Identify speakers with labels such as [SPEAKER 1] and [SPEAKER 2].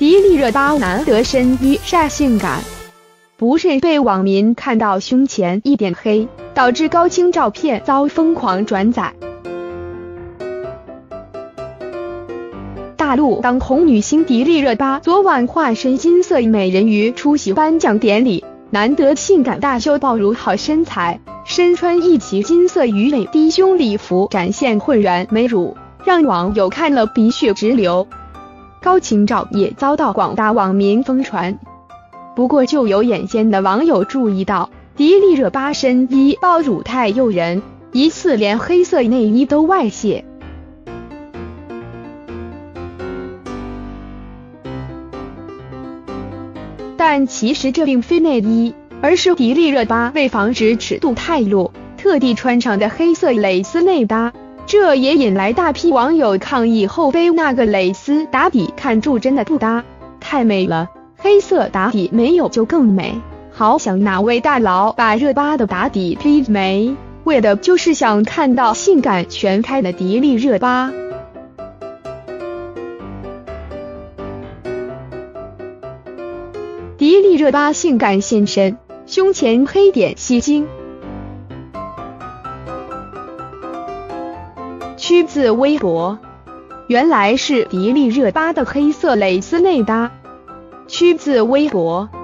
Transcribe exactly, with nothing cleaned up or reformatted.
[SPEAKER 1] 迪丽热巴难得身衣晒性感，不慎被网民看到胸前一点黑，导致高清照片遭疯狂转载。大陆当红女星迪丽热巴昨晚化身金色美人鱼出席颁奖典礼，难得性感大秀，暴露好身材，身穿一袭金色鱼尾低胸礼服，展现浑圆美乳，让网友看了鼻血直流。高清照也遭到广大网民疯传。不过就有眼尖的网友注意到，迪丽热巴身衣暴乳太诱人，疑似连黑色内衣都外泄。但其实这并非内衣，而是迪丽热巴为防止尺度太露，特地穿上的黑色蕾丝内搭。这也引来大批网友抗议后背那个蕾丝打底看住真的不搭，太美了，黑色打底没有就更美。好想哪位大佬把热巴的打底 P 没，为的就是想看到性感全开的迪丽热巴。迪丽热巴性感现身，胸前黑点吸睛。趋自微博，原来是迪丽热巴的黑色蕾丝内搭。趋自微博。